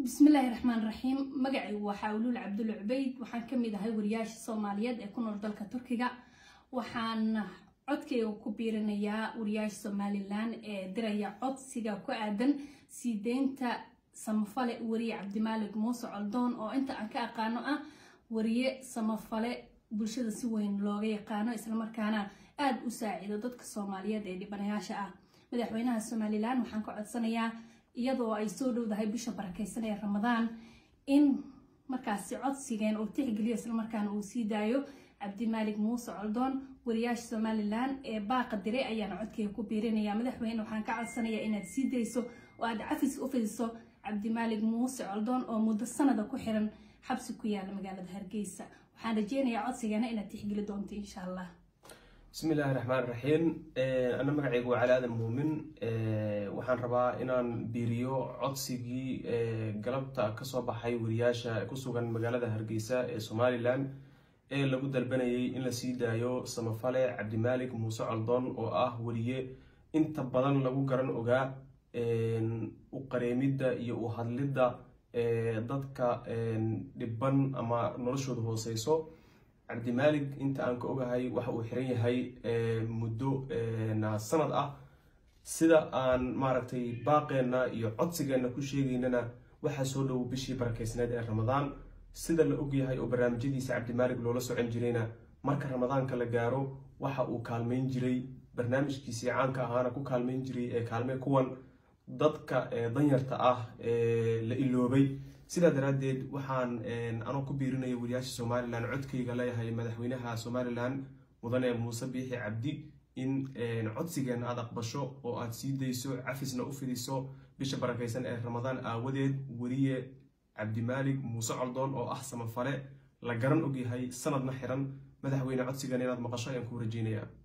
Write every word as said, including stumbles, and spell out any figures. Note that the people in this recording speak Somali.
بسم الله الرحمن الرحيم مقعي وحاولول عبد العبيد وحان كميدا هاي ورياش الصوماليات ee ku nool dalka Turkiga waxaan codkayga ku biirinayaa ورياش Somaliland ee diraya codsiga ku aadan siideynta samafale wariye Cabdimaalik Muuse Coldoon oo inta aan ka aqaano ah wariye samafale bulshada si weyn looga yaqaano isla markaana aad u saacido dadka Soomaaliyeed ee dhibanayaasha ah madaxweynaha Somaliland waxaan ka codsanayaa iyadoo ay soo dhowdahay bisha barakeysan ee Ramadaan in markaas codsigeen oo tixgeliyo isla markaana uu sii daayo Cabdimaalik Muuse Coldoon wariyaasha Somaliland ee baaqa diray ayaan codkayga ku biirinayaa madaxweyne waxaan ka codsanayaa inaad sii deyso oo aad cafis u fidiso Cabdimaalik Muuse Coldoon oo muddo sanada ku xiran xabsi ku yaala magaalada Hargeysa waxaan rajeynayaa codsigeena inaad tixgeli doonto insha Allah. بسم الله الرحمن الرحيم أنا مقعيق وعلى هذا المؤمن وحان ربا إنان بيريو عدسيجي قلبتا كصوبة حي ورياشة كسوغان مقالة هرقيسة سومالي لان لابد البنيي إن لسيدايو سمفالي عبدالمالك موسى علدون وآه وريه انت بدن لابو قران اوغا وقريميدا يو هادليدا دادكا دبان اما نرشود هوسيسو Cabdimaalik inta aan ka ogahay waxa uu xiran yahay muddo sanad ah sida aan maaragtay baaqeena iyo codsigeena ku sheegaynana waxa soo dhow bishii barakeysnayd ee Ramadaan sida la og yahay oo barnaamijyadiisa Cabdimaalik loola socon jirayna marka Ramadaanka la gaaro waxa uu kaalmeyn jiray barnaamijkiisa caanka ahaana ku kaalmeyn jiray ee kaalme kuwan dadka danyarta ah ee la iloobay sida daraadeed waxaan anoo ku biirinaya wariyaasha Somaliland codkayga leeyahay madaxweynaha Somaliland mudane Muuse Biixi Cabdi in codsigeena aad aqbasho oo aad sii deyso cafisna u fidiso bisha barakeysan ee Ramadaan aawadeed wariye Cabdimaalik Muuse Coldoon oo ah samafale la garan og yahay sanadna xiran madaxweyne codsigeena inaad maqasho ayaan ku rajeynayaa.